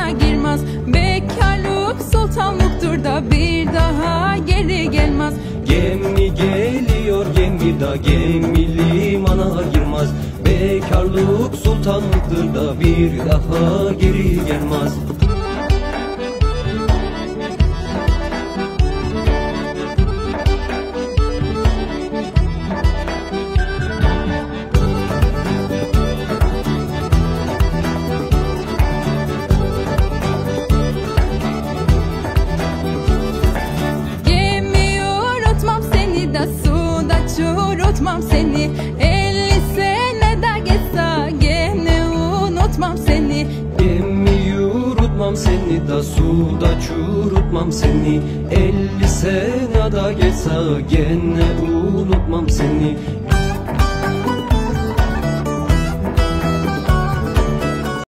limana girmez. Bekarlık sultanlıktır da bir daha geri gelmez. Gemi geliyor gemi da gemi limana girmez. Bekarlık sultanlıktır da bir daha geri gelmez. Unutmam seni 50 sene de geçse gene unutmam seni. Gemi yürütmem seni da suda çürütmem seni. 50 sene de geçse gene unutmam seni.